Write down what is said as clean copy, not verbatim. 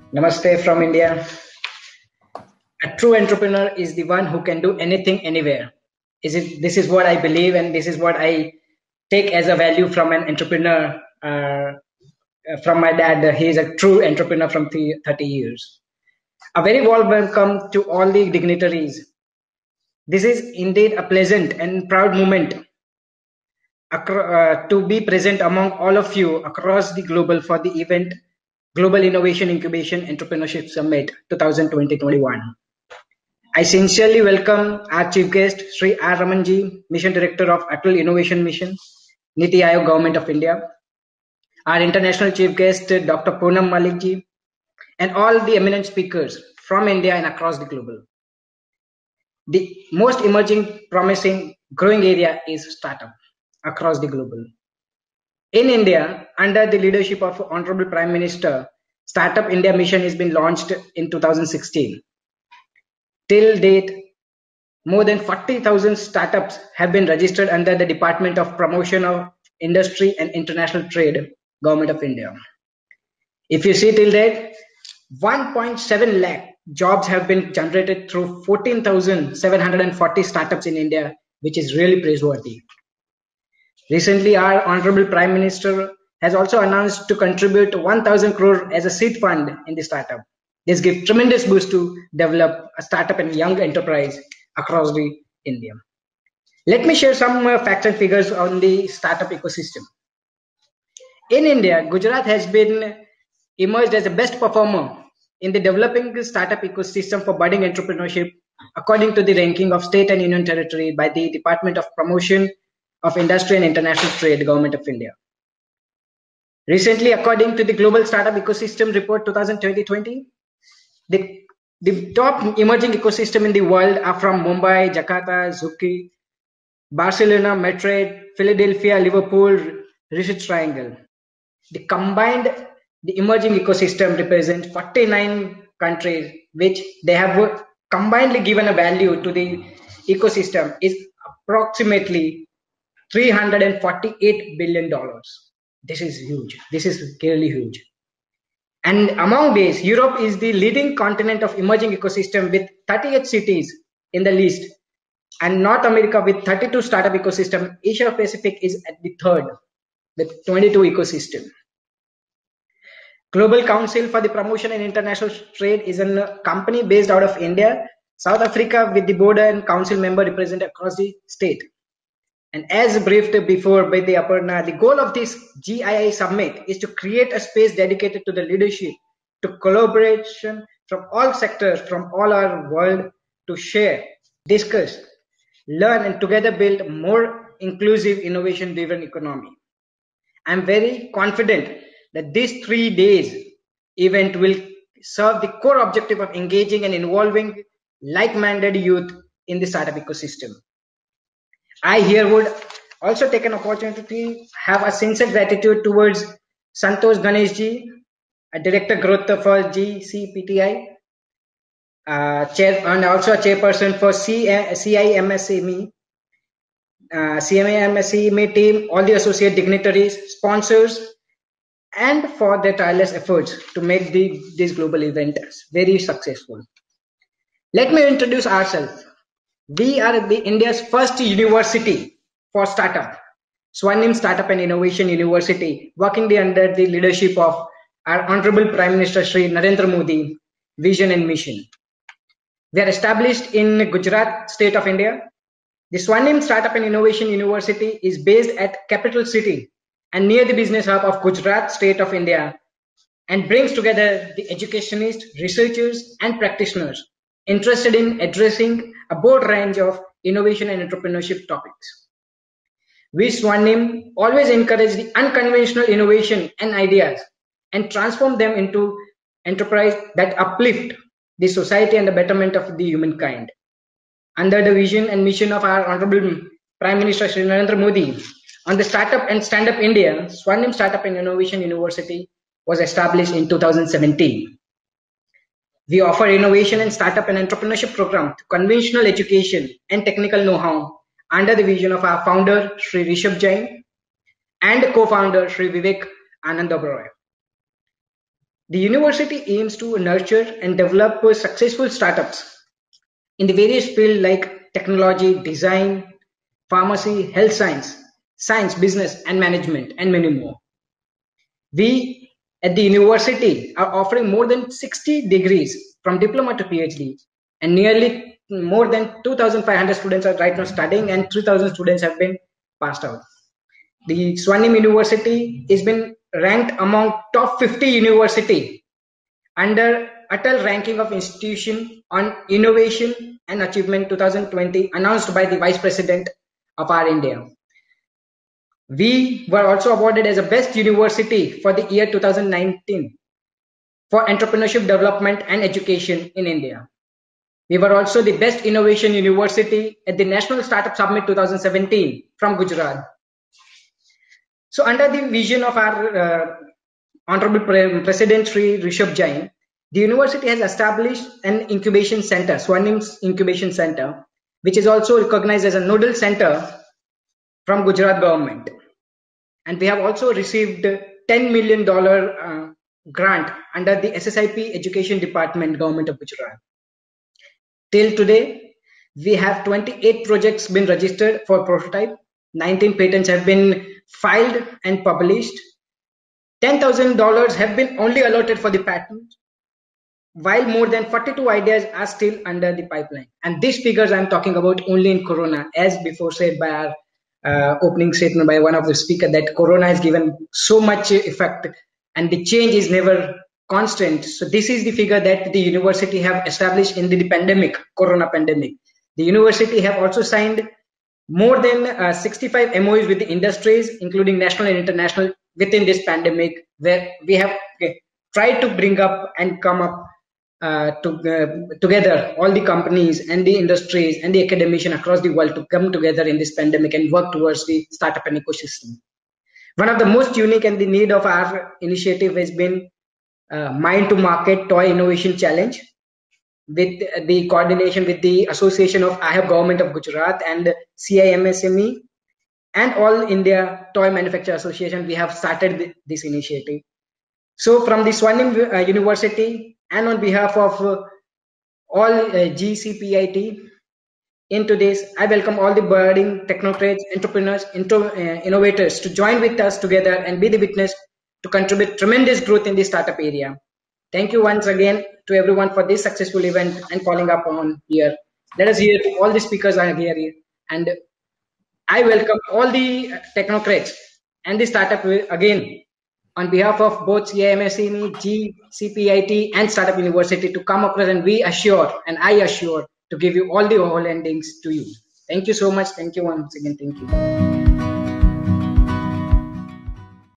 Namaste from India. A true entrepreneur is the one who can do anything anywhere. This is what I believe, and this is what I take as a value from an entrepreneur. From my dad, he is a true entrepreneur from 30 years. A very warm welcome to all the dignitaries. This is indeed a pleasant and proud moment to be present among all of you across the global for the event Global Innovation Incubation Entrepreneurship Summit 2020-21. I sincerely welcome our chief guest, Sri R. Ramanji, Mission Director of Atal Innovation Mission, Niti Aayog Government of India, our international chief guest, Dr. Poonam Malikji, and all the eminent speakers from India and across the global. The most emerging, promising, growing area is startup across the global. In India, under the leadership of Honorable Prime Minister, Startup India Mission has been launched in 2016. Till date, more than 40,000 startups have been registered under the Department of Promotion of Industry and International Trade, Government of India. If you see till date, 1.7 lakh jobs have been generated through 14,740 startups in India, which is really praiseworthy. Recently, our Honorable Prime Minister has also announced to contribute 1,000 crore as a seed fund in the startup. This gives tremendous boost to develop a startup and young enterprise across the India. Let me share some facts and figures on the startup ecosystem. In India, Gujarat has been emerged as the best performer in the developing startup ecosystem for budding entrepreneurship, according to the ranking of state and union territory by the Department of Promotion of Industry and International Trade, Government of India. Recently, according to the Global Startup Ecosystem Report 2020, the top emerging ecosystem in the world are from Mumbai, Jakarta, Zurich, Barcelona, Madrid, Philadelphia, Liverpool, Research Triangle. The emerging ecosystem represents 49 countries, which they have combinedly given a value to the ecosystem is approximately $348 billion. This is huge. This is clearly huge. And among these, Europe is the leading continent of emerging ecosystem with 38 cities in the list, and North America with 32 startup ecosystem. Asia Pacific is at the third with 22 ecosystem. Global Council for the Promotion and International Trade is a company based out of India, South Africa, with the board and council member represented across the state. And as briefed before by the Aparna, the goal of this GII summit is to create a space dedicated to the leadership, to collaboration from all sectors, from all our world, to share, discuss, learn, and together build more inclusive, innovation-driven economy. I'm very confident that this 3 days event will serve the core objective of engaging and involving like-minded youth in the startup ecosystem. I here would also take an opportunity to have a sincere gratitude towards Santosh Ganeshji, a Director Growth for GCPTI, and also a chairperson for CIMSME, CIMSME team, all the associate dignitaries, sponsors, and for their tireless efforts to make this global event very successful. Let me introduce ourselves. We are India's first university for startup, Swarnim Startup and Innovation University, working under the leadership of our Honorable Prime Minister Shri Narendra Modi, vision and mission. We are established in Gujarat, state of India. The Swarnim Startup and Innovation University is based at capital city and near the business hub of Gujarat, state of India, and brings together the educationists, researchers, and practitioners interested in addressing a broad range of innovation and entrepreneurship topics. We Swarnim always encourage the unconventional innovation and ideas and transform them into enterprise that uplift the society and the betterment of the humankind. Under the vision and mission of our Honorable Prime Minister Shri Narendra Modi, on the Startup and Stand Up India, Swarnim Startup and Innovation University was established in 2017. We offer innovation and startup and entrepreneurship program to conventional education and technical know-how under the vision of our founder, Sri Rishabh Jain, and co-founder, Sri Vivek Anand Oberoi. The university aims to nurture and develop successful startups in the various fields like technology, design, pharmacy, health science, business, and management, and many more. We at the university are offering more than 60 degrees from diploma to PhD, and nearly more than 2,500 students are right now studying, and 3,000 students have been passed out. The Swarnim University has been ranked among top 50 university under Atal ranking of institution on innovation and achievement 2020 announced by the Vice President of our India. We were also awarded as a best university for the year 2019 for entrepreneurship development and education in India. We were also the best innovation university at the National Startup Summit 2017 from Gujarat. So under the vision of our Honorable President Sri Rishabh Jain, the university has established an incubation center, Swarnim's Incubation Center, which is also recognized as a nodal center from Gujarat government. And we have also received $10 million grant under the SSIP Education Department, Government of Gujarat. Till today, we have 28 projects been registered for prototype, 19 patents have been filed and published, $10,000 have been only allotted for the patent, while more than 42 ideas are still under the pipeline. And these figures I'm talking about only in Corona, as before said by our opening statement by one of the speakers, that Corona has given so much effect and the change is never constant. So this is the figure that the university have established in the pandemic, Corona pandemic. The university have also signed more than 65 MOUs with the industries, including national and international, within this pandemic, where we have tried to bring up and come up together all the companies and the industries and the academicians across the world to come together in this pandemic and work towards the startup and ecosystem. One of the most unique and the need of our initiative has been Mind to Market Toy Innovation Challenge, with the coordination with the Association of IHAB Government of Gujarat and CIMSME and All India Toy Manufacturer Association. We have started this initiative. So from the Swarnim University and on behalf of all GCPIT, in today's, I welcome all the budding technocrats, entrepreneurs, innovators to join with us together and be the witness to contribute tremendous growth in the startup area. Thank you once again to everyone for this successful event and calling up on here. Let us hear to all the speakers are here, and I welcome all the technocrats and the startup again on behalf of both CIMSME, GCPIT and Startup University to come across, and we assure and I assure to give you all the whole endings to you. Thank you so much. Thank you once again. Thank you.